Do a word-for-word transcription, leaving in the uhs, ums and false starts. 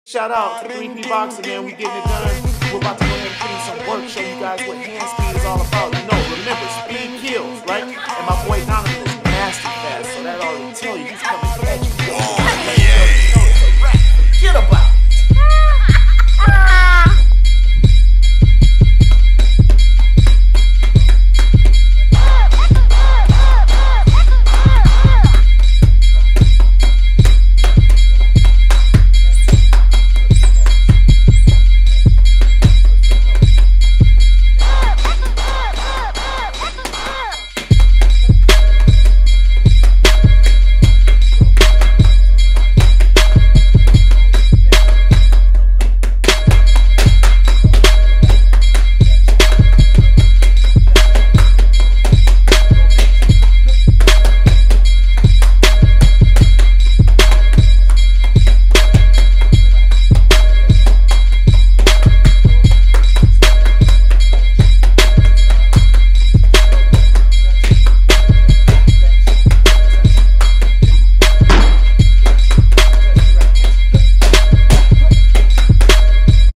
Shout out to three P boxing, man. We getting it done. We're about to go ahead and put in some work, show you guys what hand speed is all about. You know, remember, speed kills, right? And my boy Donovan is nasty fast, so that already tell you he's coming at